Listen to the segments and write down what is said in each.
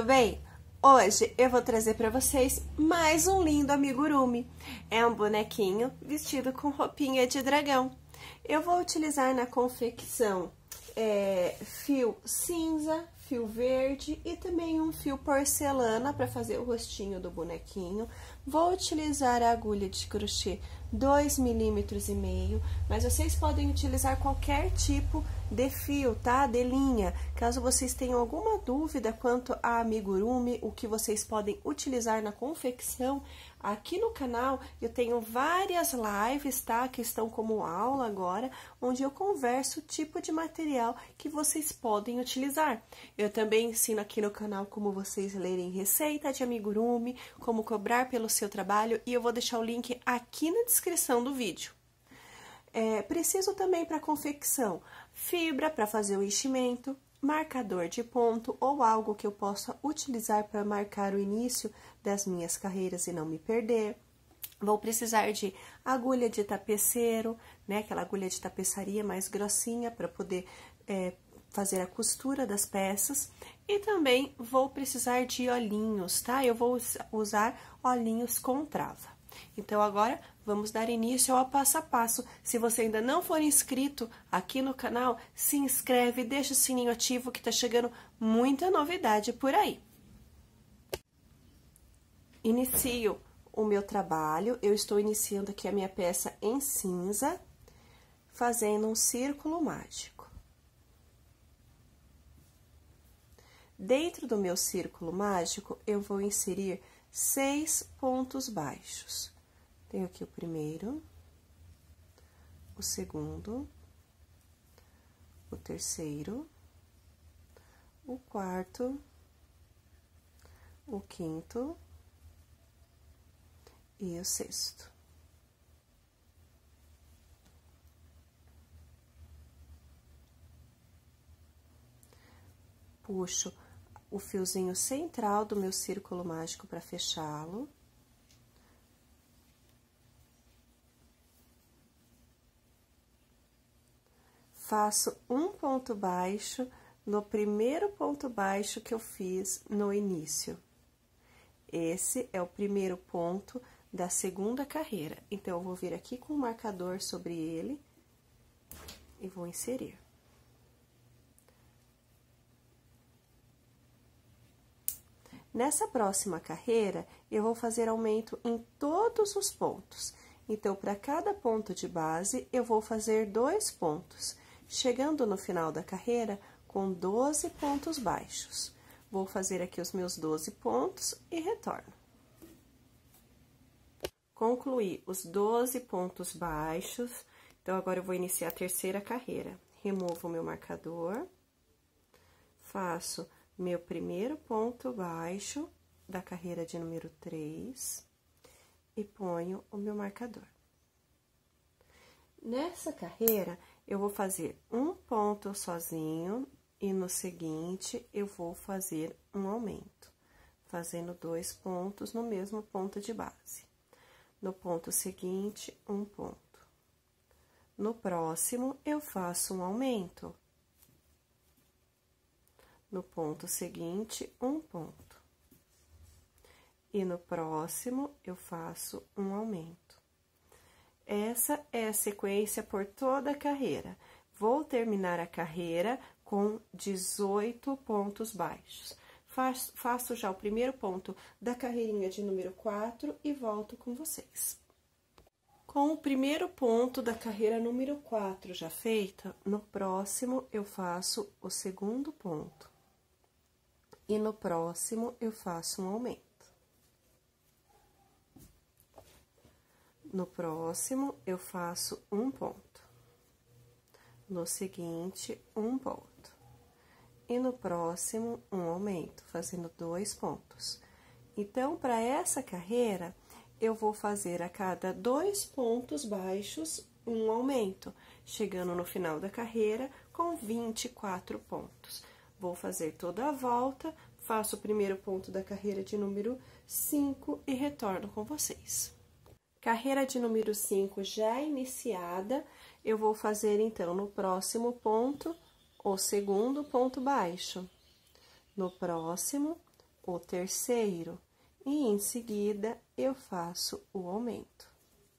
bem? Hoje eu vou trazer para vocês mais um lindo amigurumi. É um bonequinho vestido com roupinha de dragão. Eu vou utilizar na confecção fio cinza, fio verde e também um fio porcelana para fazer o rostinho do bonequinho. Vou utilizar a agulha de crochê 2,5 mm, mas vocês podem utilizar qualquer tipo de fio, tá? De linha. Caso vocês tenham alguma dúvida quanto a amigurumi, o que vocês podem utilizar na confecção, aqui no canal eu tenho várias lives, tá? Que estão como aula agora, onde eu converso o tipo de material que vocês podem utilizar. Eu também ensino aqui no canal como vocês lerem receita de amigurumi, como cobrar pelo seu trabalho, e eu vou deixar o link aqui na descrição do vídeo. Preciso também para confecção fibra para fazer o enchimento, marcador de ponto ou algo que eu possa utilizar para marcar o início das minhas carreiras e não me perder. Vou precisar de agulha de tapeceiro, né? Aquela agulha de tapeçaria mais grossinha para poder fazer a costura das peças. E também vou precisar de olhinhos, tá? Eu vou usar olhinhos com trava. Então, agora, vamos dar início ao passo a passo. Se você ainda não for inscrito aqui no canal, se inscreve, deixa o sininho ativo que tá chegando muita novidade por aí. Inicio o meu trabalho, eu estou iniciando aqui a minha peça em cinza, fazendo um círculo mágico. Dentro do meu círculo mágico, eu vou inserir 6 pontos baixos. Tenho aqui o primeiro, o segundo, o terceiro, o quarto, o quinto e o sexto. Puxo o fiozinho central do meu círculo mágico para fechá-lo. Faço um ponto baixo no primeiro ponto baixo que eu fiz no início. Esse é o primeiro ponto da segunda carreira. Então, eu vou vir aqui com o marcador sobre ele e vou inserir. Nessa próxima carreira, eu vou fazer aumento em todos os pontos. Então, para cada ponto de base, eu vou fazer 2 pontos, chegando no final da carreira com 12 pontos baixos. Vou fazer aqui os meus 12 pontos e retorno. Concluí os 12 pontos baixos, então, agora eu vou iniciar a terceira carreira. Removo o meu marcador, faço meu primeiro ponto baixo da carreira de número 3 e ponho o meu marcador. Nessa carreira, eu vou fazer um ponto sozinho e no seguinte eu vou fazer um aumento, fazendo 2 pontos no mesmo ponto de base. No ponto seguinte, um ponto. No próximo, eu faço um aumento. No ponto seguinte, um ponto. E no próximo, eu faço um aumento. Essa é a sequência por toda a carreira. Vou terminar a carreira com 18 pontos baixos. Faço já o primeiro ponto da carreirinha de número 4 e volto com vocês. Com o primeiro ponto da carreira número 4 já feita, no próximo eu faço o segundo ponto. E no próximo, eu faço um aumento. No próximo, eu faço um ponto. No seguinte, um ponto. E no próximo, um aumento, fazendo 2 pontos. Então, para essa carreira, eu vou fazer a cada 2 pontos baixos, um aumento, chegando no final da carreira com 24 pontos. Vou fazer toda a volta, faço o primeiro ponto da carreira de número 5 e retorno com vocês. Carreira de número 5 já iniciada, eu vou fazer, então, no próximo ponto, o segundo ponto baixo. No próximo, o terceiro, e em seguida eu faço o aumento.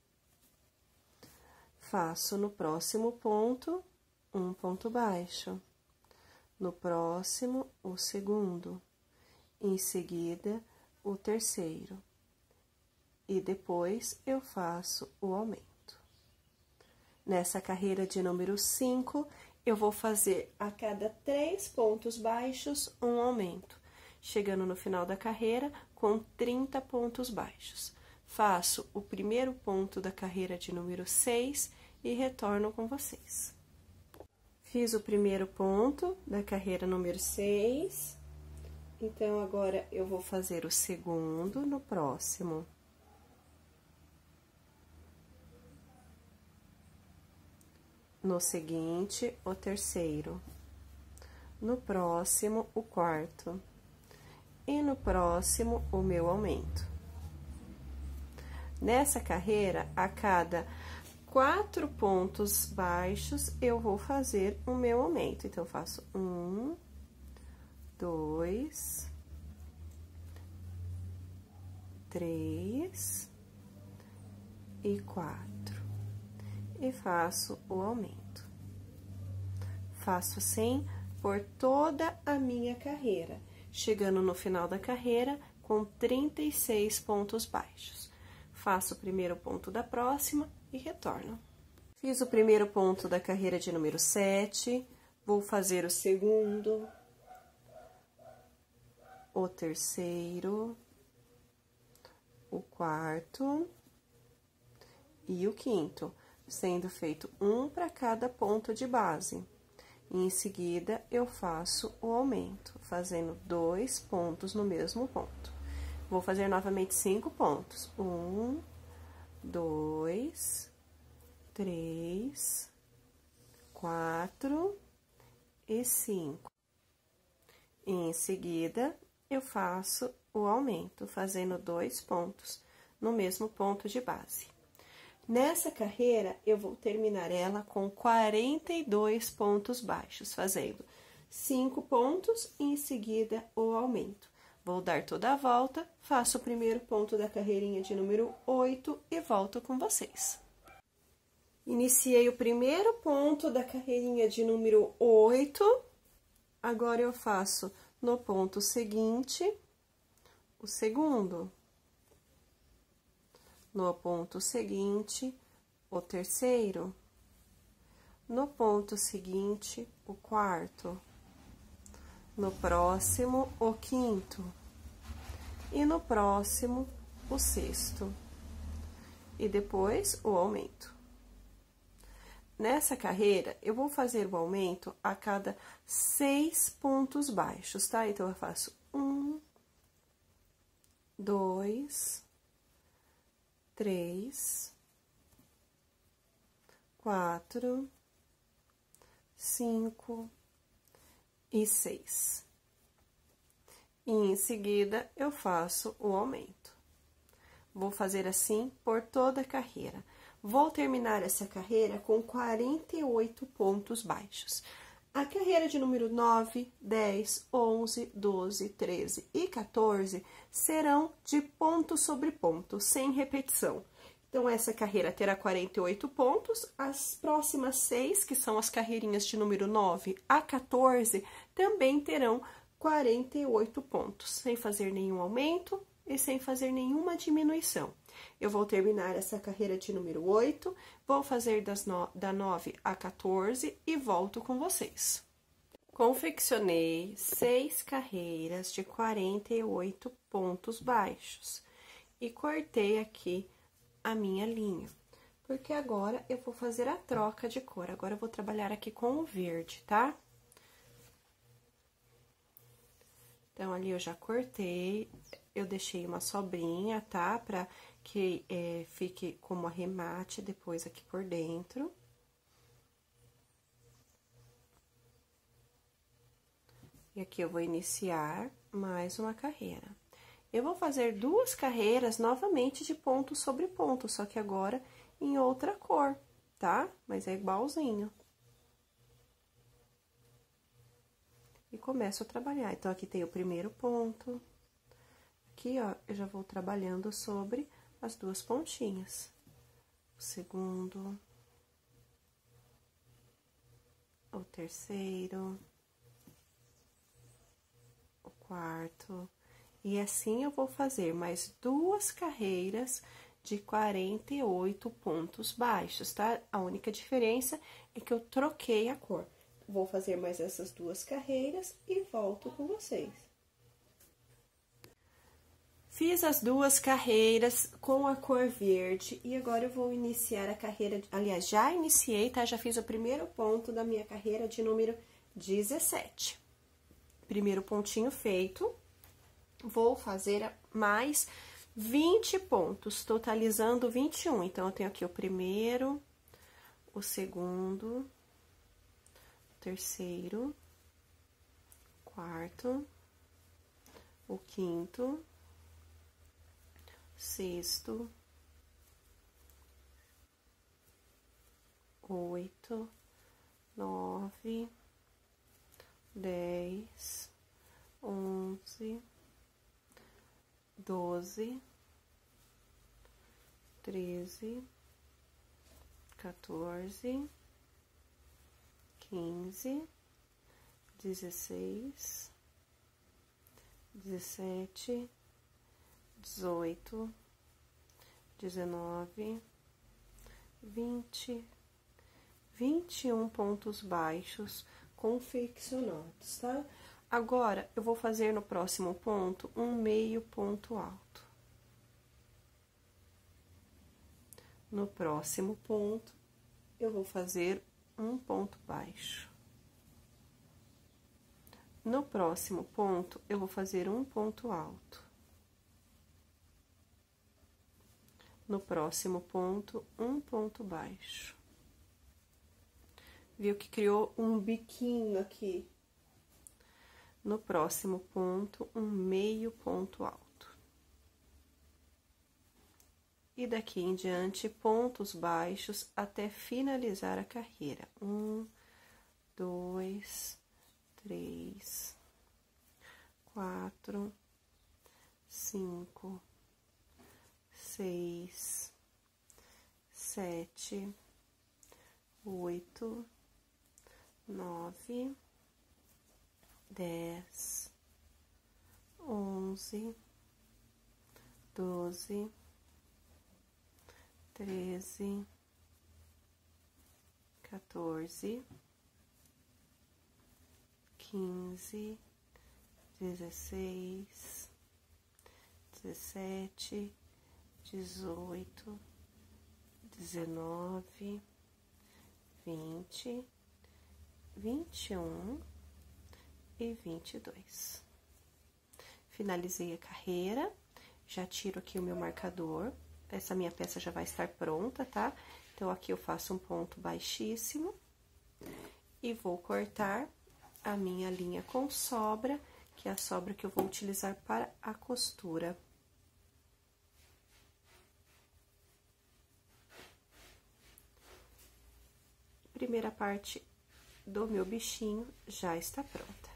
Faço no próximo ponto um ponto baixo, no próximo o segundo, em seguida o terceiro, e depois eu faço o aumento. Nessa carreira de número 5, eu vou fazer a cada 3 pontos baixos um aumento, chegando no final da carreira com 30 pontos baixos. Faço o primeiro ponto da carreira de número 6 e retorno com vocês. Fiz o primeiro ponto da carreira número 6, então agora eu vou fazer o segundo no próximo. No seguinte, o terceiro. No próximo, o quarto. E no próximo, o meu aumento. Nessa carreira, a cada 4 pontos baixos, eu vou fazer o meu aumento. Então, eu faço 1, 2, 3 e 4. E faço o aumento. Faço assim por toda a minha carreira, chegando no final da carreira com 36 pontos baixos. Faço o primeiro ponto da próxima e retorno. Fiz o primeiro ponto da carreira de número 7, vou fazer o segundo, o terceiro, o quarto e o quinto, sendo feito um para cada ponto de base. E em seguida, eu faço o aumento, fazendo 2 pontos no mesmo ponto. Vou fazer novamente 5 pontos. 1, 2, 3, 4 e 5. E em seguida, eu faço o aumento, fazendo 2 pontos no mesmo ponto de base. Nessa carreira, eu vou terminar ela com 42 pontos baixos, fazendo 5 pontos e em seguida o aumento. Vou dar toda a volta, faço o primeiro ponto da carreirinha de número 8 e volto com vocês. Iniciei o primeiro ponto da carreirinha de número 8, agora eu faço no ponto seguinte o segundo. No ponto seguinte, o terceiro. No ponto seguinte, o quarto. No próximo, o quinto. E no próximo, o sexto. E depois, o aumento. Nessa carreira, eu vou fazer o aumento a cada 6 pontos baixos, tá? Então, eu faço 1, 2, 3, 4, 5 e 6. E em seguida, eu faço o aumento. Vou fazer assim por toda a carreira. Vou terminar essa carreira com 48 pontos baixos. A carreira de número 9, 10, 11, 12, 13 e 14 serão de ponto sobre ponto, sem repetição. Então, essa carreira terá 48 pontos, as próximas 6, que são as carreirinhas de número 9 a 14, também terão 48 pontos, sem fazer nenhum aumento e sem fazer nenhuma diminuição. Eu vou terminar essa carreira de número 8, vou fazer da 9 a 14 e volto com vocês. Confeccionei 6 carreiras de 48 pontos baixos e cortei aqui a minha linha, porque agora eu vou fazer a troca de cor. Agora eu vou trabalhar aqui com o verde, tá? Então, ali eu já cortei, eu deixei uma sobrinha, tá? Pra que fique como arremate depois aqui por dentro. E aqui eu vou iniciar mais uma carreira. Eu vou fazer 2 carreiras novamente de ponto sobre ponto, só que agora em outra cor, tá? Mas é igualzinho. E começo a trabalhar. Então, aqui tem o primeiro ponto, aqui, ó, eu já vou trabalhando sobre as duas pontinhas. O segundo, o terceiro, o quarto, e assim eu vou fazer mais 2 carreiras de 48 pontos baixos, tá? A única diferença é que eu troquei a cor. Vou fazer mais essas 2 carreiras e volto com vocês. Fiz as 2 carreiras com a cor verde e agora eu vou iniciar a carreira, aliás, já iniciei, tá? Já fiz o primeiro ponto da minha carreira de número 17. Primeiro pontinho feito, vou fazer mais 20 pontos, totalizando 21. Então, eu tenho aqui o primeiro, o segundo, o terceiro, o quarto, o quinto, sexto, 8, 9, 10, 11, 12, 13, 14, 15, 16, 17, 18, 19, 20, 21 pontos baixos confeccionados, tá? Agora, eu vou fazer no próximo ponto um meio ponto alto. No próximo ponto, eu vou fazer um ponto baixo. No próximo ponto, eu vou fazer um ponto alto. No próximo ponto, um ponto baixo. Viu que criou um biquinho aqui? No próximo ponto, um meio ponto alto. E daqui em diante, pontos baixos até finalizar a carreira. 1, 2, 3, 4, 5, 6, 7, 8, 9, 10, 11, 12, 13, 14, 15, 16, 17, 18, 19, 20, 21 e 22. Finalizei a carreira, já tiro aqui o meu marcador. Essa minha peça já vai estar pronta, tá? Então, aqui eu faço um ponto baixíssimo e vou cortar a minha linha com sobra, que é a sobra que eu vou utilizar para a costura. Primeira parte do meu bichinho já está pronta.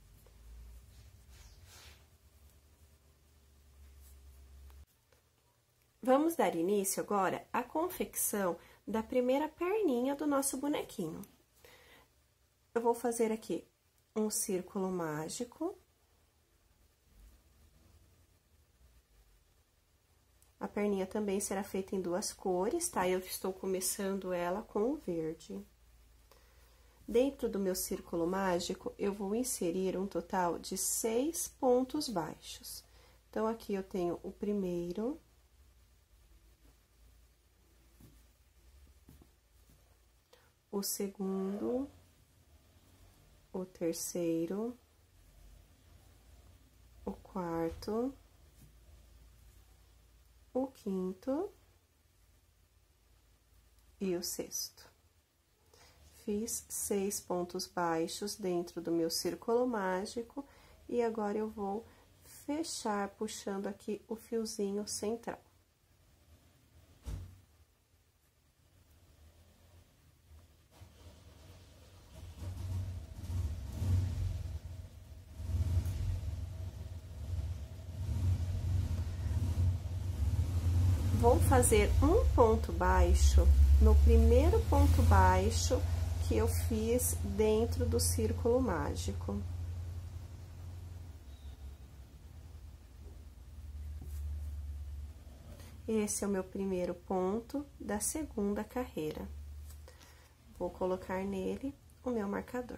Vamos dar início agora à confecção da primeira perninha do nosso bonequinho. Eu vou fazer aqui um círculo mágico. A perninha também será feita em 2 cores, tá? Eu estou começando ela com o verde. Dentro do meu círculo mágico, eu vou inserir um total de 6 pontos baixos. Então, aqui eu tenho o primeiro, o segundo, o terceiro, o quarto, o quinto e o sexto. Fiz 6 pontos baixos dentro do meu círculo mágico e agora eu vou fechar puxando aqui o fiozinho central. vou fazer um ponto baixo no primeiro ponto baixo que eu fiz dentro do círculo mágico. Esse é o meu primeiro ponto da segunda carreira. Vou colocar nele o meu marcador.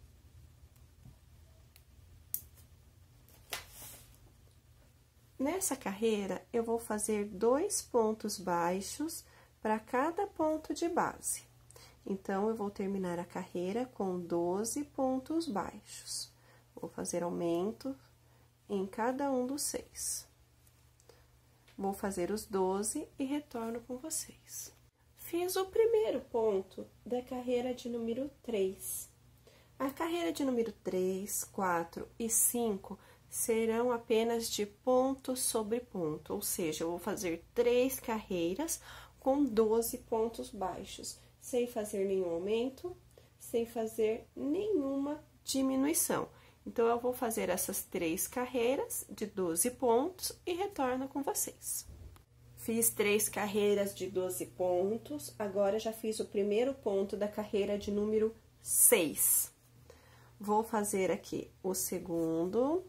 Nessa carreira, eu vou fazer 2 pontos baixos para cada ponto de base. Então, eu vou terminar a carreira com 12 pontos baixos. Vou fazer aumento em cada um dos 6. Vou fazer os 12 e retorno com vocês. Fiz o primeiro ponto da carreira de número 3. A carreira de número 3, 4 e 5 serão apenas de ponto sobre ponto, ou seja, eu vou fazer 3 carreiras com 12 pontos baixos, sem fazer nenhum aumento, sem fazer nenhuma diminuição. Então, eu vou fazer essas 3 carreiras de 12 pontos e retorno com vocês. Fiz 3 carreiras de 12 pontos, agora já fiz o primeiro ponto da carreira de número 6. Vou fazer aqui o segundo,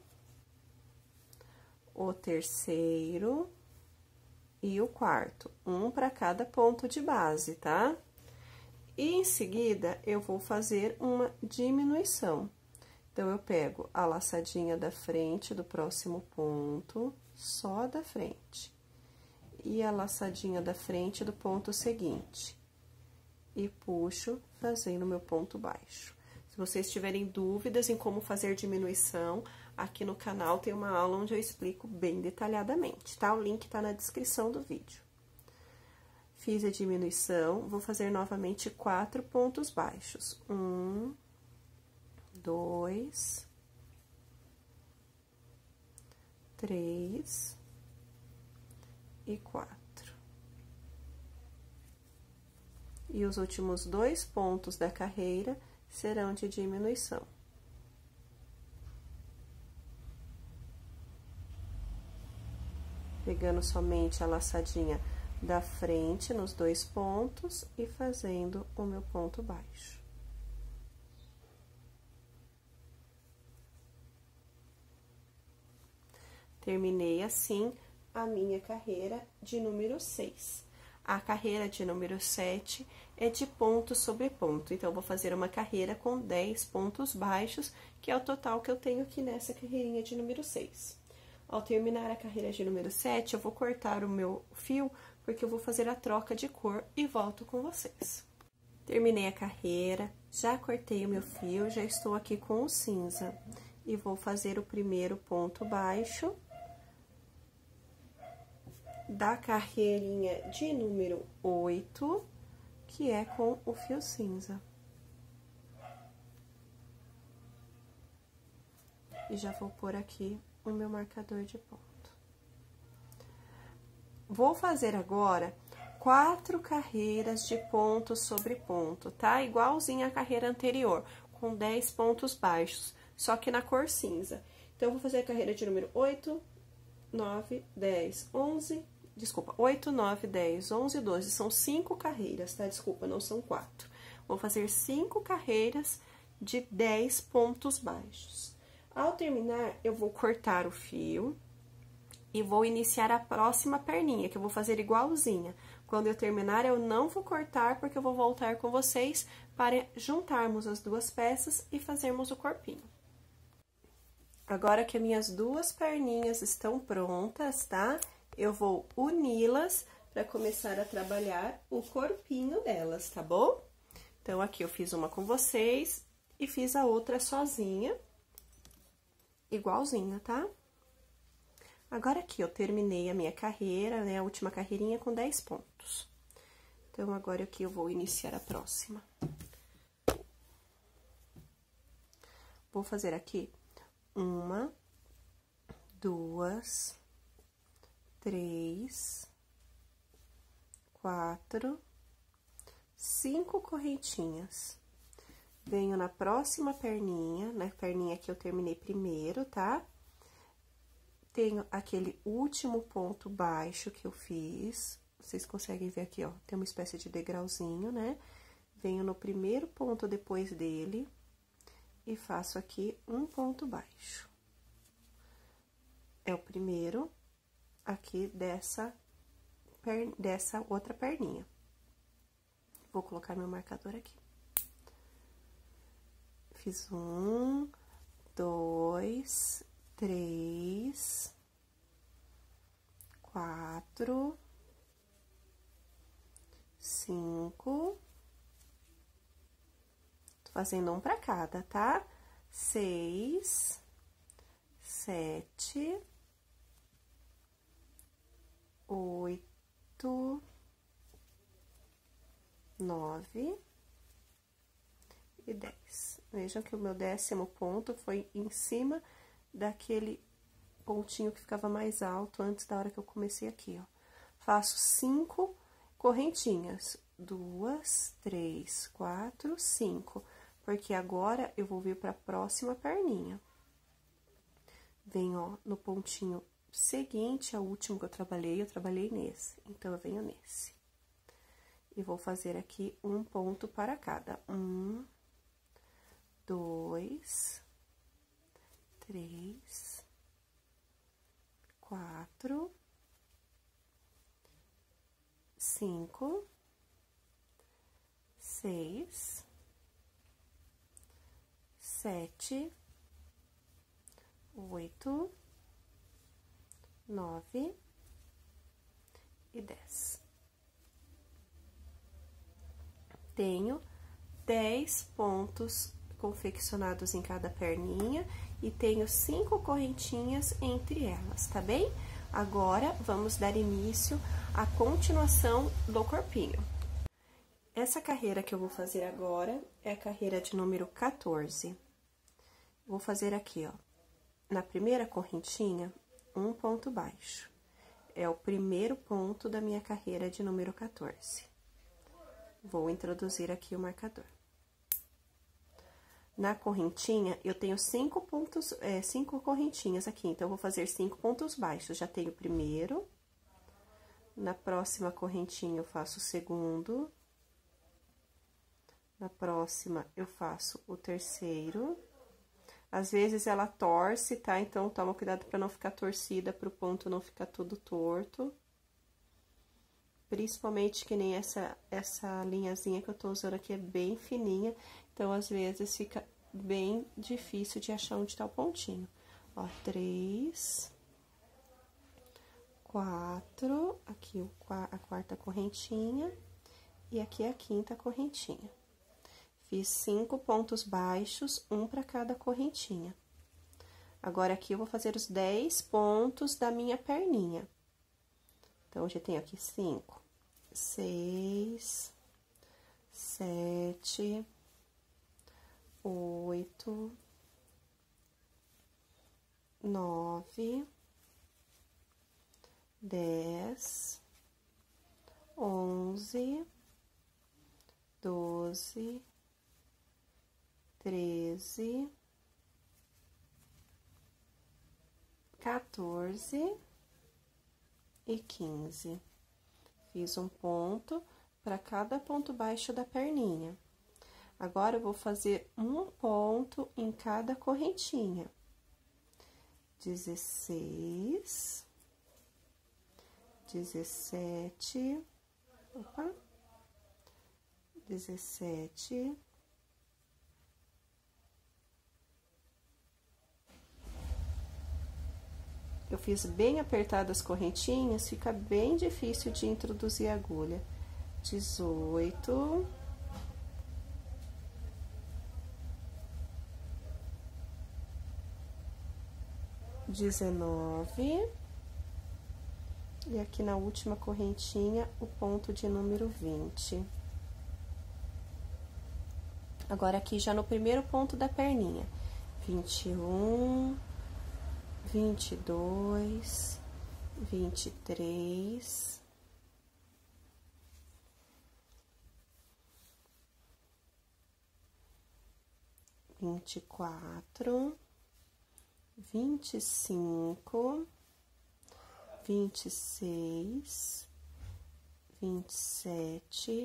o terceiro e o quarto, um para cada ponto de base, tá? E em seguida, eu vou fazer uma diminuição. Então, eu pego a laçadinha da frente do próximo ponto, só da frente, e a laçadinha da frente do ponto seguinte, e puxo fazendo meu ponto baixo. Se vocês tiverem dúvidas em como fazer diminuição, aqui no canal tem uma aula onde eu explico bem detalhadamente, tá? O link tá na descrição do vídeo. Fiz a diminuição, vou fazer novamente 4 pontos baixos. 1, 2, 3 e 4. E os últimos 2 pontos da carreira serão de diminuição. Pegando somente a laçadinha da frente nos 2 pontos e fazendo o meu ponto baixo. Terminei assim a minha carreira de número 6. A carreira de número 7 é de ponto sobre ponto. Então, eu vou fazer uma carreira com 10 pontos baixos, que é o total que eu tenho aqui nessa carreirinha de número 6. Ao terminar a carreira de número 7, eu vou cortar o meu fio, porque eu vou fazer a troca de cor e volto com vocês. Terminei a carreira, já cortei o meu fio, já estou aqui com o cinza. E vou fazer o primeiro ponto baixo da carreirinha de número 8, que é com o fio cinza. E já vou pôr aqui o meu marcador de ponto. Vou fazer agora 4 carreiras de ponto sobre ponto, tá? Igualzinho a carreira anterior, com 10 pontos baixos, só que na cor cinza. Então, eu vou fazer a carreira de número 8, 9, 10, 11... Desculpa, 8, 9, 10, 11, 12, são 5 carreiras, tá? Desculpa, não são 4. Vou fazer 5 carreiras de 10 pontos baixos. Ao terminar, eu vou cortar o fio e vou iniciar a próxima perninha, que eu vou fazer igualzinha. Quando eu terminar, eu não vou cortar, porque eu vou voltar com vocês para juntarmos as 2 peças e fazermos o corpinho. Agora que as minhas 2 perninhas estão prontas, tá? Eu vou uni-las para começar a trabalhar o corpinho delas, tá bom? Então, aqui eu fiz uma com vocês e fiz a outra sozinha, igualzinha, tá? Agora, aqui eu terminei a minha carreira, né? A última carreirinha com 10 pontos. Então, agora aqui eu vou iniciar a próxima. Vou fazer aqui 1, 2, 3, 4, 5 correntinhas. Venho na próxima perninha, na perninha que eu terminei primeiro, tá? Tenho aquele último ponto baixo que eu fiz, vocês conseguem ver aqui, ó, tem uma espécie de degrauzinho, né? Venho no primeiro ponto depois dele e faço aqui um ponto baixo. É o primeiro aqui dessa outra perninha. Vou colocar meu marcador aqui. Fiz 1, 2, 3, 4, 5. Tô fazendo um pra cada, tá? 6, 7, 8, 9 e 10. Vejam que o meu 10º ponto foi em cima daquele pontinho que ficava mais alto antes da hora que eu comecei aqui, ó. Faço 5 correntinhas. 2, 3, 4, 5. Porque agora eu vou vir pra próxima perninha. Venho, ó, no pontinho seguinte ao último que eu trabalhei nesse. Então, eu venho nesse. E vou fazer aqui um ponto para cada. 1, 2, 3, 4, 5, 6, 7, 8, 9 e 10. Tenho 10 pontos confeccionados em cada perninha e tenho 5 correntinhas entre elas, tá bem? Agora, vamos dar início à continuação do corpinho. Essa carreira que eu vou fazer agora é a carreira de número 14. Vou fazer aqui, ó, na primeira correntinha, um ponto baixo. É o primeiro ponto da minha carreira de número 14. Vou introduzir aqui o marcador. Na correntinha, eu tenho 5 correntinhas aqui, então, eu vou fazer 5 pontos baixos. Já tenho o primeiro. Na próxima correntinha, eu faço o segundo. Na próxima, eu faço o terceiro. Às vezes, ela torce, tá? Então, toma cuidado pra não ficar torcida, pro ponto não ficar tudo torto. Principalmente que nem essa linhazinha que eu tô usando aqui é bem fininha, então, às vezes, fica bem difícil de achar onde tá o pontinho. Ó, 3, 4, aqui a quarta correntinha, e aqui a quinta correntinha. Fiz 5 pontos baixos, um para cada correntinha. Agora, aqui eu vou fazer os 10 pontos da minha perninha. Então, eu já tenho aqui 5, 6, 7, 8, 9, 10, 11, 12, 13, 14 e 15. Fiz um ponto para cada ponto baixo da perninha. Agora, eu vou fazer um ponto em cada correntinha. 16, 17, 17, 'Eu fiz bem apertadas as correntinhas, fica bem difícil de introduzir a agulha. 18, 19, e aqui na última correntinha, o ponto de número 20. Agora, aqui já no primeiro ponto da perninha, 21, 22, 23, 24, 25, 26, 27,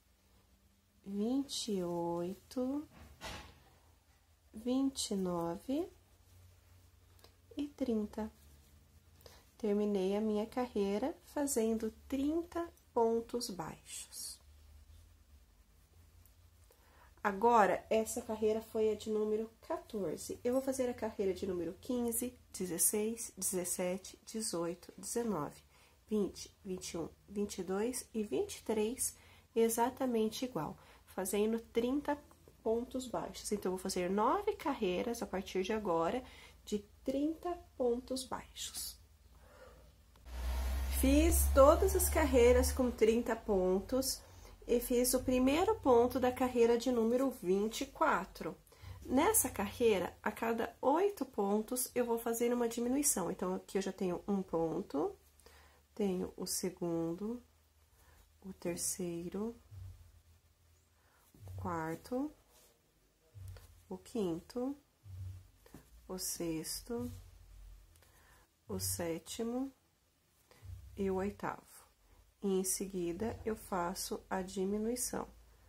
28, 29 e 30. Terminei a minha carreira fazendo 30 pontos baixos. Agora, essa carreira foi a de número 14. Eu vou fazer a carreira de número 15, 16, 17, 18, 19, 20, 21, 22 e 23, exatamente igual, fazendo 30 pontos baixos. Então, eu vou fazer 9 carreiras a partir de agora de 30 pontos baixos. Fiz todas as carreiras com 30 pontos e fiz o primeiro ponto da carreira de número 24. Nessa carreira, a cada 8 pontos, eu vou fazer uma diminuição. Então, aqui eu já tenho um ponto, tenho o segundo, o terceiro, o quarto, o quinto, o sexto, o sétimo e o oitavo. E em seguida, eu faço a diminuição.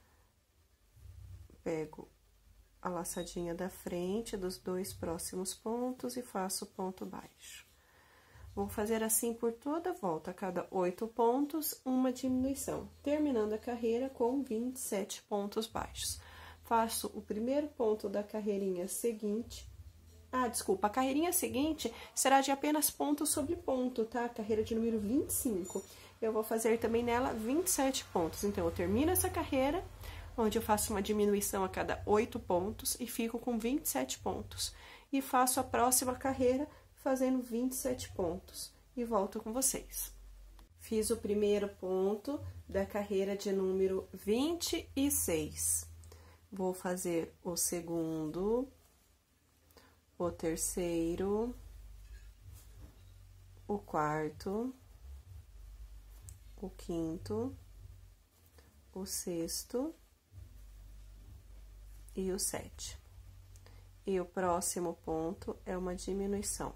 Pego a laçadinha da frente dos 2 próximos pontos e faço ponto baixo. Vou fazer assim por toda a volta, a cada 8 pontos, uma diminuição, terminando a carreira com 27 pontos baixos. Faço o primeiro ponto da carreirinha seguinte. A carreirinha seguinte será de apenas ponto sobre ponto, tá? Carreira de número 25. Eu vou fazer também nela 27 pontos. Então, eu termino essa carreira, onde eu faço uma diminuição a cada 8 pontos e fico com 27 pontos. E faço a próxima carreira fazendo 27 pontos. E volto com vocês. Fiz o primeiro ponto da carreira de número 26. Vou fazer o segundo, o terceiro, o quarto, o quinto, o sexto e o sétimo. E o próximo ponto é uma diminuição.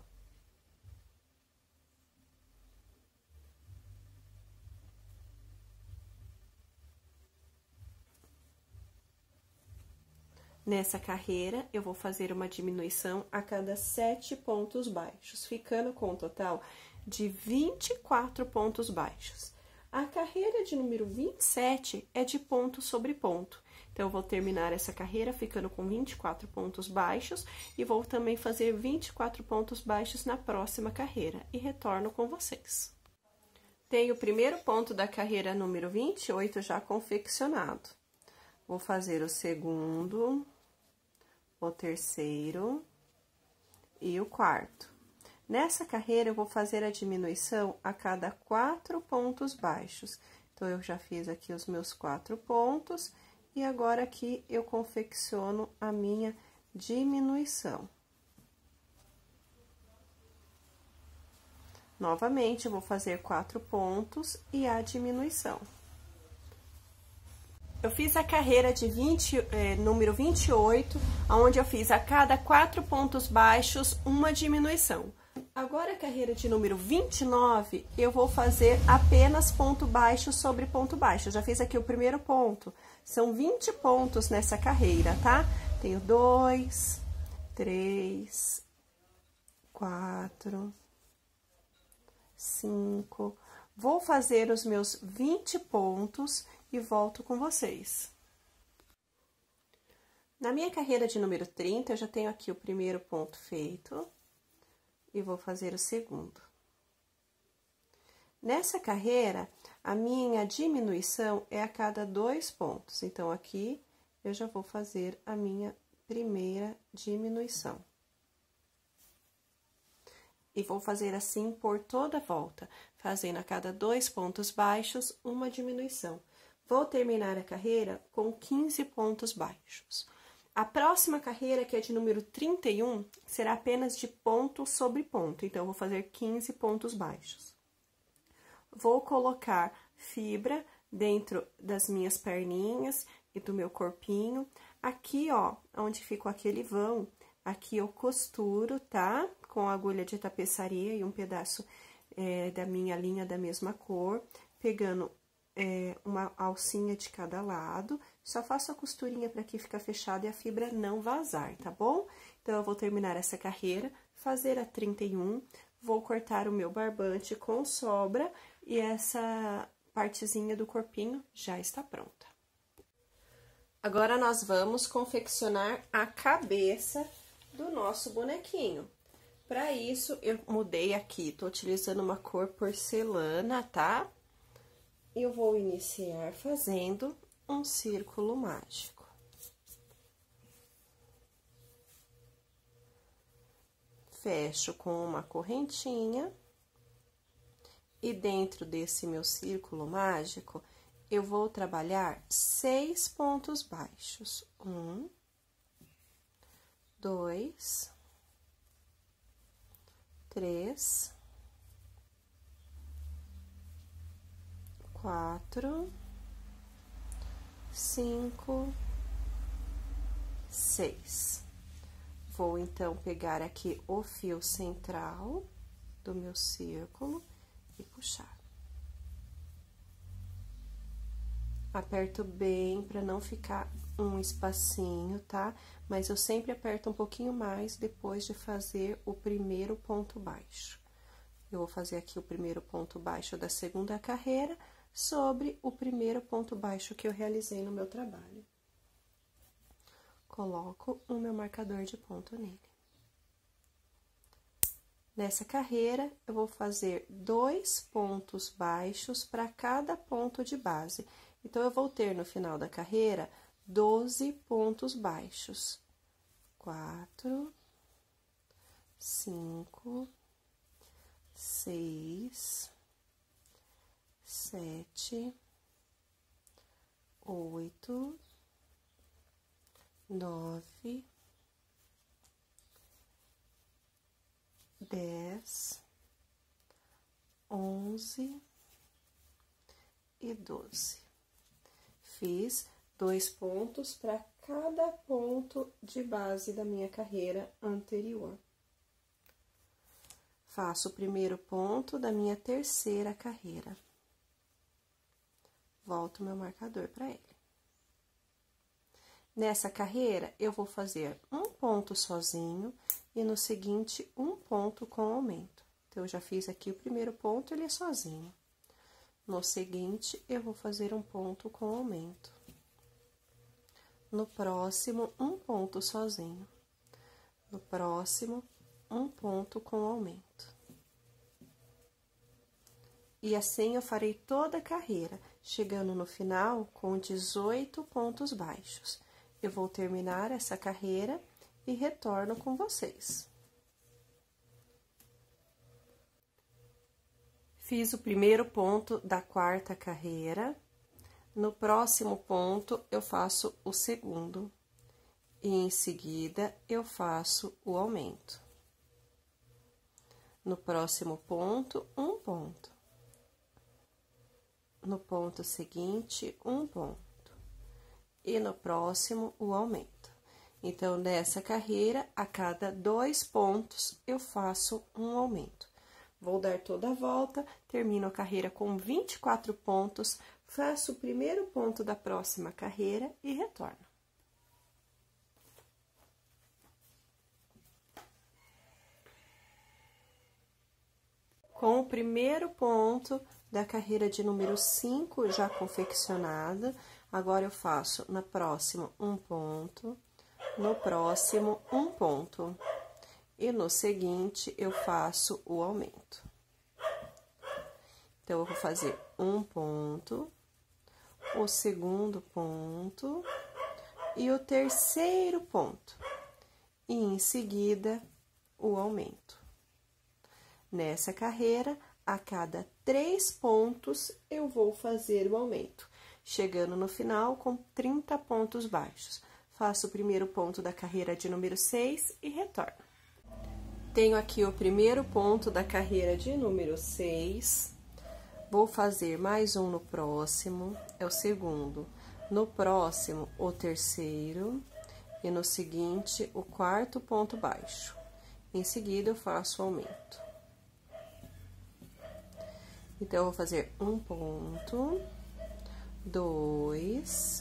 Nessa carreira, eu vou fazer uma diminuição a cada 7 pontos baixos, ficando com um total de 24 pontos baixos. A carreira de número 27 é de ponto sobre ponto. Então, eu vou terminar essa carreira ficando com 24 pontos baixos e vou também fazer 24 pontos baixos na próxima carreira e retorno com vocês. Tenho o primeiro ponto da carreira número 28 já confeccionado. Vou fazer o segundo, o terceiro e o quarto. Nessa carreira, eu vou fazer a diminuição a cada 4 pontos baixos. Então, eu já fiz aqui os meus 4 pontos e agora aqui eu confecciono a minha diminuição. Novamente, eu vou fazer 4 pontos e a diminuição. Eu fiz a carreira de número 28, onde eu fiz a cada 4 pontos baixos uma diminuição. Agora, a carreira de número 29, eu vou fazer apenas ponto baixo sobre ponto baixo. Eu já fiz aqui o primeiro ponto. São 20 pontos nessa carreira, tá? Tenho 2, 3, 4, 5. Vou fazer os meus 20 pontos e volto com vocês. Na minha carreira de número 30, eu já tenho aqui o primeiro ponto feito e vou fazer o segundo. Nessa carreira, a minha diminuição é a cada 2 pontos. Então, aqui eu já vou fazer a minha primeira diminuição. E vou fazer assim por toda a volta, fazendo a cada 2 pontos baixos uma diminuição. Vou terminar a carreira com 15 pontos baixos. A próxima carreira, que é de número 31, será apenas de ponto sobre ponto. Então, eu vou fazer 15 pontos baixos. Vou colocar fibra dentro das minhas perninhas e do meu corpinho. Aqui, ó, onde ficou aquele vão, aqui eu costuro, tá? Com a agulha de tapeçaria e um pedaço da minha linha da mesma cor, pegando uma alcinha de cada lado, só faço a costurinha para que fica fechado e a fibra não vazar, tá bom? Então, eu vou terminar essa carreira, fazer a 31, vou cortar o meu barbante com sobra e essa partezinha do corpinho já está pronta. Agora, nós vamos confeccionar a cabeça do nosso bonequinho. Para isso, eu mudei aqui, tô utilizando uma cor porcelana, tá? Eu vou iniciar fazendo um círculo mágico. Fecho com uma correntinha. E dentro desse meu círculo mágico, eu vou trabalhar 6 pontos baixos. 1, 2, 3, 4, 5, 6. Vou, então, pegar aqui o fio central do meu círculo e puxar. Aperto bem para não ficar um espacinho, tá? Mas eu sempre aperto um pouquinho mais depois de fazer o primeiro ponto baixo. Eu vou fazer aqui o primeiro ponto baixo da segunda carreira sobre o primeiro ponto baixo que eu realizei no meu trabalho. Coloco o meu marcador de ponto nele. Nessa carreira, eu vou fazer 2 pontos baixos para cada ponto de base. Então, eu vou ter no final da carreira 12 pontos baixos. 4, 5, 6, 7, 8, 9, 10, 11 e 12. Fiz 2 pontos para cada ponto de base da minha carreira anterior. Faço o primeiro ponto da minha terceira carreira. Volto meu marcador para ele. Nessa carreira, eu vou fazer um ponto sozinho e no seguinte, um ponto com aumento. Então, eu já fiz aqui o primeiro ponto, ele é sozinho. No seguinte, eu vou fazer um ponto com aumento. No próximo, um ponto sozinho. No próximo, um ponto com aumento. E assim eu farei toda a carreira, chegando no final com 18 pontos baixos. Eu vou terminar essa carreira e retorno com vocês. Fiz o primeiro ponto da quarta carreira. No próximo ponto, eu faço o segundo. E em seguida, eu faço o aumento. No próximo ponto, um ponto. No ponto seguinte, um ponto. E no próximo, o aumento. Então, nessa carreira, a cada 2 pontos, eu faço um aumento. Vou dar toda a volta, termino a carreira com 24 pontos, faço o primeiro ponto da próxima carreira e retorno. Com o primeiro ponto da carreira de número 5 já confeccionada, agora eu faço na próxima um ponto, no próximo um ponto. E no seguinte, eu faço o aumento. Então, eu vou fazer um ponto, o segundo ponto e o terceiro ponto. E, em seguida, o aumento. Nessa carreira, a cada 3 pontos, eu vou fazer o aumento, chegando no final com 30 pontos baixos. Faço o primeiro ponto da carreira de número 6 e retorno. Tenho aqui o primeiro ponto da carreira de número 6, vou fazer mais um no próximo, é o segundo. No próximo, o terceiro, e no seguinte, o quarto ponto baixo. Em seguida, eu faço o aumento. Então, eu vou fazer um ponto, 2,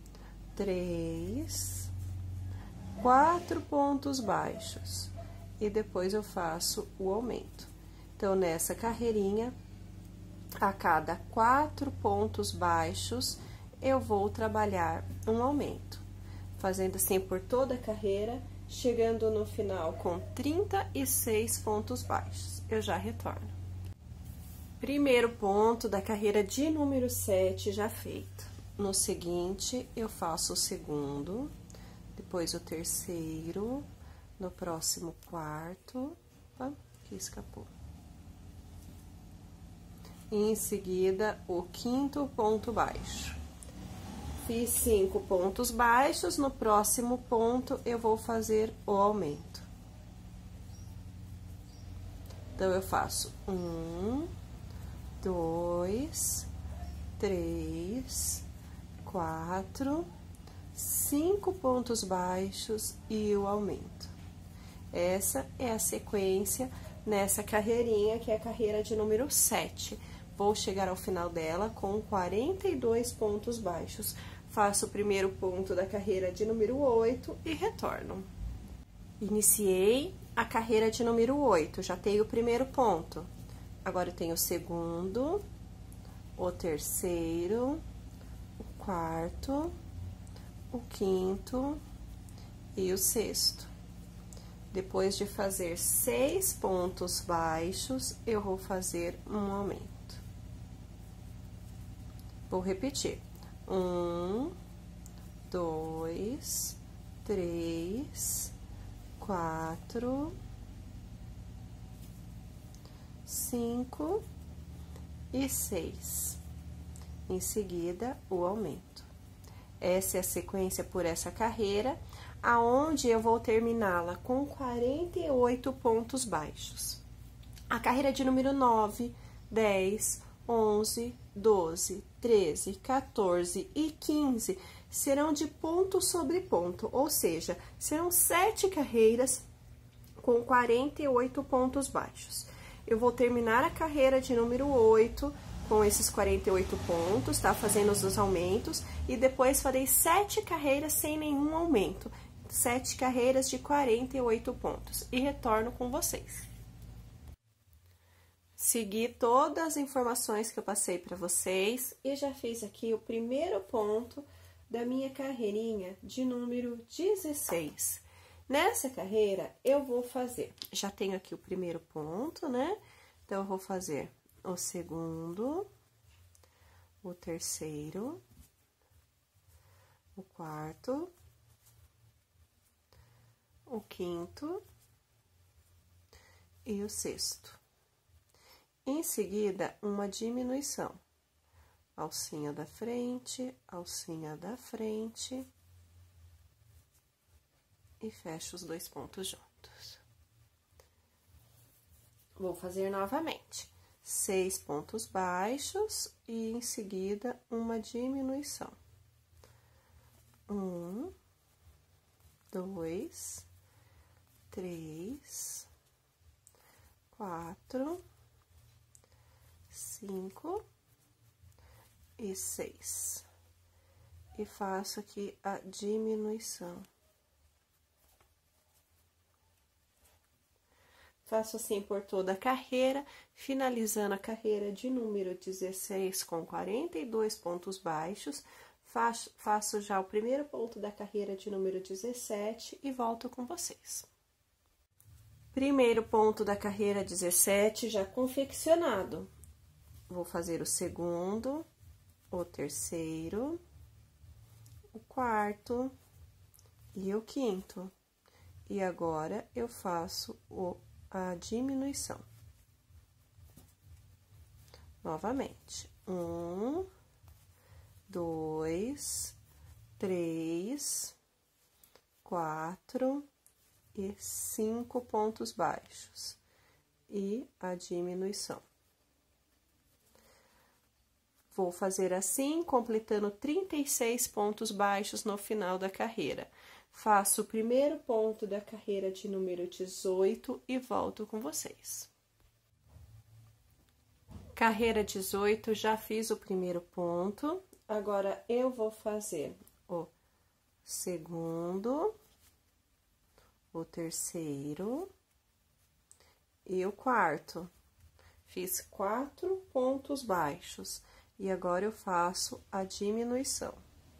3, 4 pontos baixos. E depois eu faço o aumento. Então, nessa carreirinha, a cada 4 pontos baixos, eu vou trabalhar um aumento. Fazendo assim por toda a carreira, chegando no final com 36 pontos baixos. Eu já retorno. Primeiro ponto da carreira de número 7 já feito. No seguinte, eu faço o segundo, depois o terceiro, no próximo quarto, opa, aqui escapou. E em seguida, o quinto ponto baixo. Fiz 5 pontos baixos, no próximo ponto eu vou fazer o aumento. Então, eu faço 1, 2, 3, 4, 5 pontos baixos e o aumento. Essa é a sequência nessa carreirinha, que é a carreira de número 7. Vou chegar ao final dela com 42 pontos baixos. Faço o primeiro ponto da carreira de número 8 e retorno. Iniciei a carreira de número 8, já tenho o primeiro ponto. Agora, eu tenho o segundo, o terceiro, o quarto, o quinto e o sexto. Depois de fazer 6 pontos baixos, eu vou fazer um aumento. Vou repetir. 1, 2, 3, 4, 5 e 6. Em seguida, o aumento. Essa é a sequência por essa carreira, aonde eu vou terminá-la com 48 pontos baixos. A carreira de número 9, 10, 11, 12, 13, 14 e 15 serão de ponto sobre ponto, ou seja, serão 7 carreiras com 48 pontos baixos. Eu vou terminar a carreira de número 8 com esses 48 pontos, tá? Fazendo os aumentos, e depois farei 7 carreiras sem nenhum aumento. 7 carreiras de 48 pontos, e retorno com vocês. Segui todas as informações que eu passei para vocês, e já fiz aqui o primeiro ponto da minha carreirinha de número 16. Nessa carreira, eu vou fazer, já tenho aqui o primeiro ponto, né? Então, eu vou fazer o segundo, o terceiro, o quarto, o quinto e o sexto. Em seguida, uma diminuição. Alcinha da frente, alcinha da frente. E fecho os 2 pontos juntos. Vou fazer novamente 6 pontos baixos e em seguida uma diminuição. 1, 2, 3, 4, 5 e 6. E faço aqui a diminuição. Faço assim por toda a carreira, finalizando a carreira de número 16 com 42 pontos baixos. Faço já o primeiro ponto da carreira de número 17 e volto com vocês. Primeiro ponto da carreira 17 já confeccionado. Vou fazer o segundo, o terceiro, o quarto e o quinto. E agora, eu faço a diminuição. Novamente. 1, 2, 3, 4 e 5 pontos baixos. E a diminuição. Vou fazer assim, completando 36 pontos baixos no final da carreira. Faço o primeiro ponto da carreira de número 18 e volto com vocês. Carreira 18, já fiz o primeiro ponto. Agora, eu vou fazer o segundo, o terceiro e o quarto. Fiz 4 pontos baixos e agora eu faço a diminuição.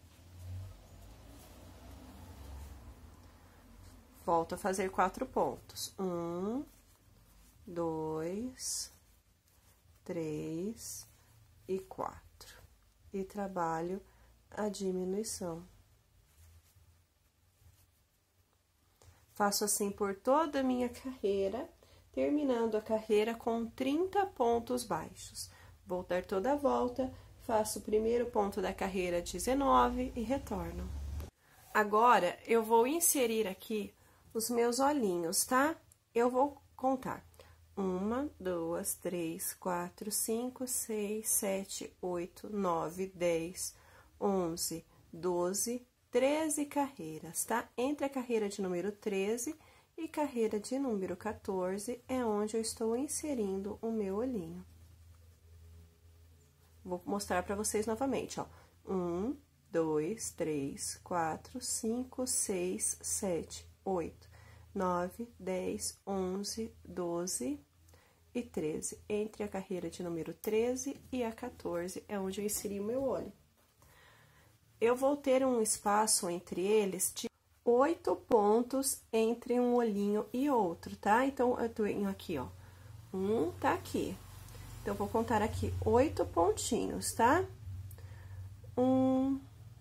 Volto a fazer 4 pontos. 1, 2, 3 e 4. E trabalho a diminuição. Faço assim por toda a minha carreira, terminando a carreira com 30 pontos baixos. Vou dar toda a volta, faço o primeiro ponto da carreira 19 e retorno. Agora, eu vou inserir aqui os meus olhinhos, tá? Eu vou contar. 1, 2, 3, 4, 5, 6, 7, 8, 9, 10, 11, 12, 13 carreiras, tá? Entre a carreira de número 13 e carreira de número 14 é onde eu estou inserindo o meu olhinho. Vou mostrar para vocês novamente, ó. 1, 2, 3, 4, 5, 6, 7, 8, 9, 10, 11, 12 e 13. Entre a carreira de número 13 e a 14 é onde eu inseri o meu olho. Eu vou ter um espaço entre eles de 8 pontos entre um olhinho e outro, tá? Então, eu tenho aqui, ó, tá aqui. Então, eu vou contar aqui 8 pontinhos, tá? 1,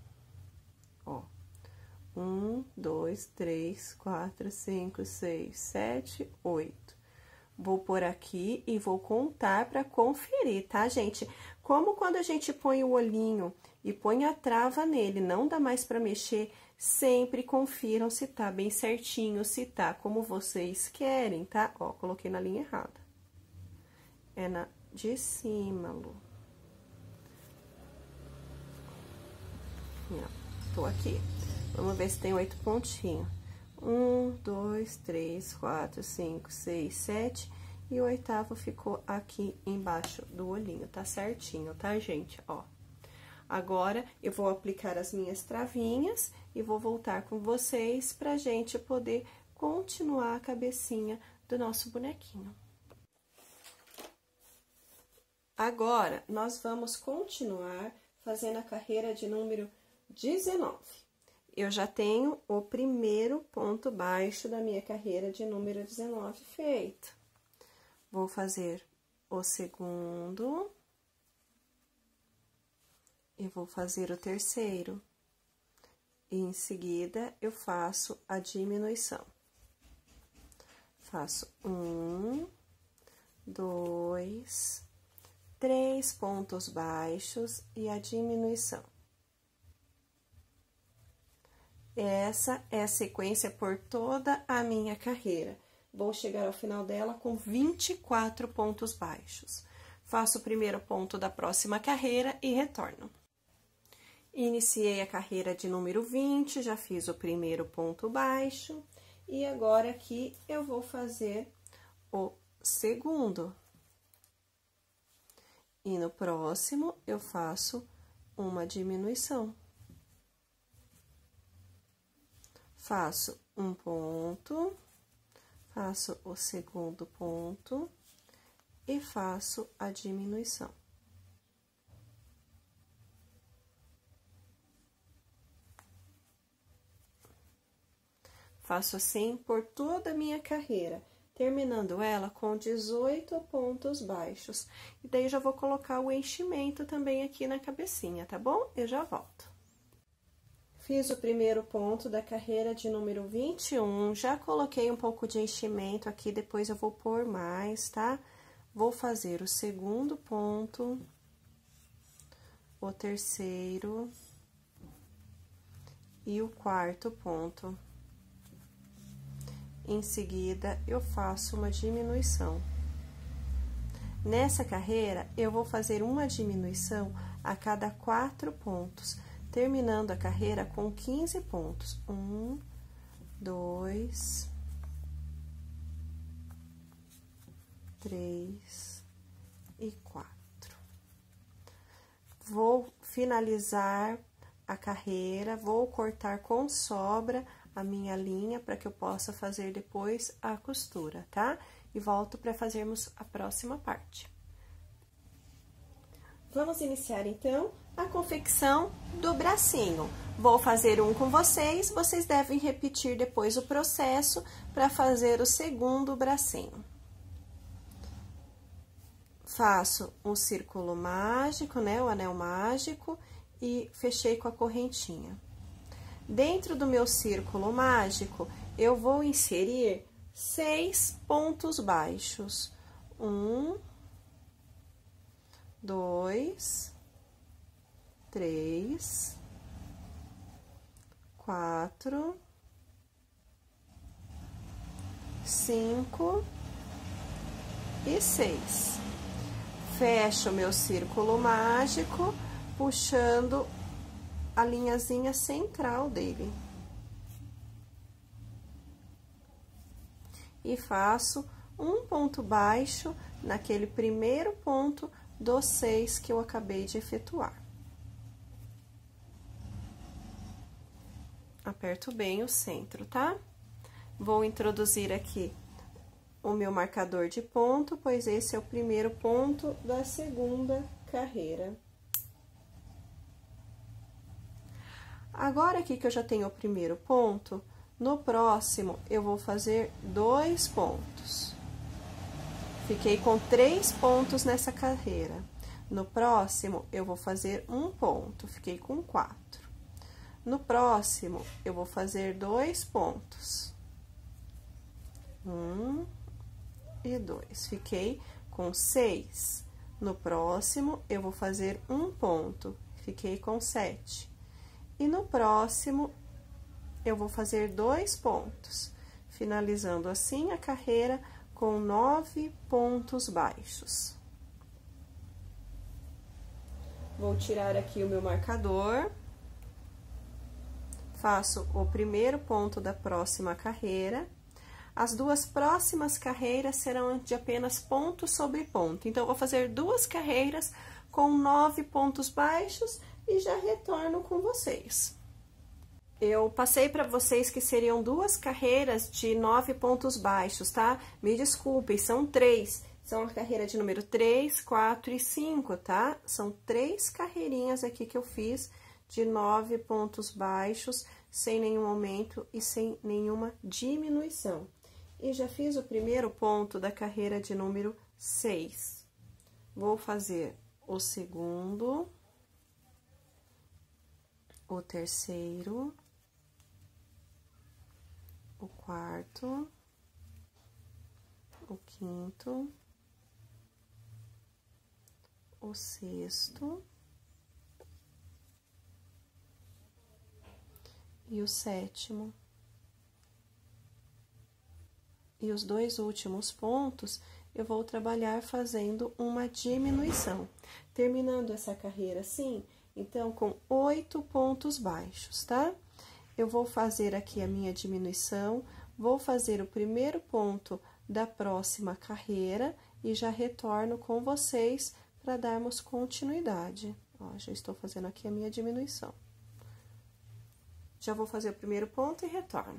2, 3, 4, 5, 6, 7, 8. Vou pôr aqui e vou contar para conferir, tá, gente? Como quando a gente põe o olhinho e põe a trava nele, não dá mais para mexer, sempre confiram se tá bem certinho, se tá como vocês querem, tá? Ó, coloquei na linha errada. É na de cima, Lu. Tô aqui. Vamos ver se tem 8 pontinhos. 1, 2, 3, 4, 5, 6, 7 e o oitavo ficou aqui embaixo do olhinho, tá certinho, tá, gente? Ó. Agora, eu vou aplicar as minhas travinhas e vou voltar com vocês pra gente poder continuar a cabecinha do nosso bonequinho. Agora, nós vamos continuar fazendo a carreira de número 19. Eu já tenho o primeiro ponto baixo da minha carreira de número 19 feito. Vou fazer o segundo. Eu vou fazer o terceiro. E em seguida, eu faço a diminuição. Faço 1, 2, 3 pontos baixos e a diminuição. Essa é a sequência por toda a minha carreira. Vou chegar ao final dela com 24 pontos baixos. Faço o primeiro ponto da próxima carreira e retorno. Iniciei a carreira de número 20, já fiz o primeiro ponto baixo. E agora aqui eu vou fazer o segundo. E no próximo eu faço uma diminuição. Faço um ponto, faço o segundo ponto e faço a diminuição. Faço assim por toda a minha carreira, terminando ela com 18 pontos baixos. E daí, já vou colocar o enchimento também aqui na cabecinha, tá bom? Eu já volto. Fiz o primeiro ponto da carreira de número 21, já coloquei um pouco de enchimento aqui, depois eu vou pôr mais, tá? Vou fazer o segundo ponto, o terceiro e o quarto ponto. Em seguida, eu faço uma diminuição. Nessa carreira, eu vou fazer uma diminuição a cada 4 pontos, terminando a carreira com 15 pontos. 1, 2, 3 e 4. vou finalizar a carreira, vou cortar com sobra a minha linha para que eu possa fazer depois a costura, tá? E volto para fazermos a próxima parte. Vamos iniciar, então, a confecção do bracinho. Vou fazer um com vocês, vocês devem repetir depois o processo para fazer o segundo bracinho. Faço um círculo mágico, né, o anel mágico, e fechei com a correntinha. Dentro do meu círculo mágico, eu vou inserir 6 pontos baixos. 1, 2, 3, 4, 5 e 6. Fecho o meu círculo mágico, puxando a linhazinha central dele. E faço um ponto baixo naquele primeiro ponto dos 6 que eu acabei de efetuar. Aperto bem o centro, tá? Vou introduzir aqui o meu marcador de ponto, pois esse é o primeiro ponto da segunda carreira. Agora, aqui que eu já tenho o primeiro ponto, no próximo, eu vou fazer 2 pontos. Fiquei com 3 pontos nessa carreira. No próximo, eu vou fazer 1 ponto, fiquei com 4. No próximo, eu vou fazer 2 pontos. 1 e 2, fiquei com 6. No próximo, eu vou fazer 1 ponto, fiquei com 7. E no próximo, eu vou fazer 2 pontos, finalizando assim a carreira com 9 pontos baixos. Vou tirar aqui o meu marcador, faço o primeiro ponto da próxima carreira. As 2 próximas carreiras serão de apenas ponto sobre ponto. Então, eu vou fazer 2 carreiras com 9 pontos baixos e já retorno com vocês. Eu passei para vocês que seriam 2 carreiras de 9 pontos baixos, tá? Me desculpem, são 3. São a carreira de número 3, 4 e 5, tá? São 3 carreirinhas aqui que eu fiz de 9 pontos baixos, sem nenhum aumento e sem nenhuma diminuição. E já fiz o primeiro ponto da carreira de número 6. Vou fazer o segundo, o terceiro, o quarto, o quinto, o sexto e o sétimo. E os 2 últimos pontos, eu vou trabalhar fazendo uma diminuição. Terminando essa carreira assim, então, com 8 pontos baixos, tá? Eu vou fazer aqui a minha diminuição, vou fazer o primeiro ponto da próxima carreira e já retorno com vocês para darmos continuidade. Ó, já estou fazendo aqui a minha diminuição. Já vou fazer o primeiro ponto e retorno.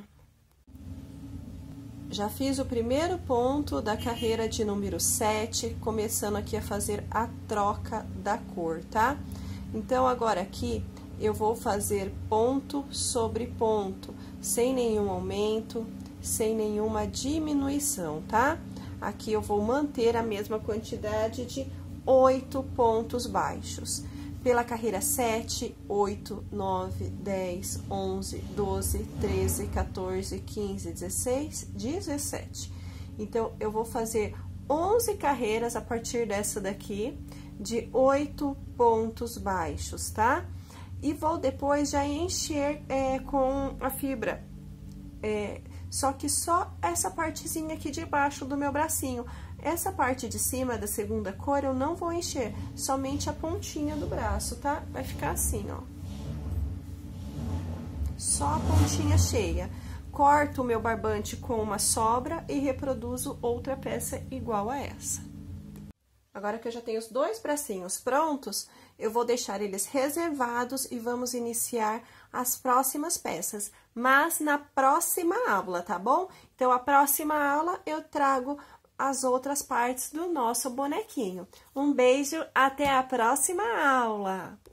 Já fiz o primeiro ponto da carreira de número 7, começando aqui a fazer a troca da cor, tá? Então, agora aqui, eu vou fazer ponto sobre ponto, sem nenhum aumento, sem nenhuma diminuição, tá? Aqui eu vou manter a mesma quantidade de 8 pontos baixos. Pela carreira 7, 8, 9, 10, 11, 12, 13, 14, 15, 16, 17. Então, eu vou fazer 11 carreiras a partir dessa daqui, de 8 pontos baixos, tá? E vou depois já encher com a fibra, só que só essa partezinha aqui de baixo do meu bracinho. Essa parte de cima da segunda cor eu não vou encher, somente a pontinha do braço, tá? Vai ficar assim, ó. Só a pontinha cheia. Corto o meu barbante com uma sobra e reproduzo outra peça igual a essa. Agora que eu já tenho os 2 bracinhos prontos, eu vou deixar eles reservados e vamos iniciar as próximas peças, mas na próxima aula, tá bom? Então, a próxima aula eu trago as outras partes do nosso bonequinho. Um beijo, até a próxima aula!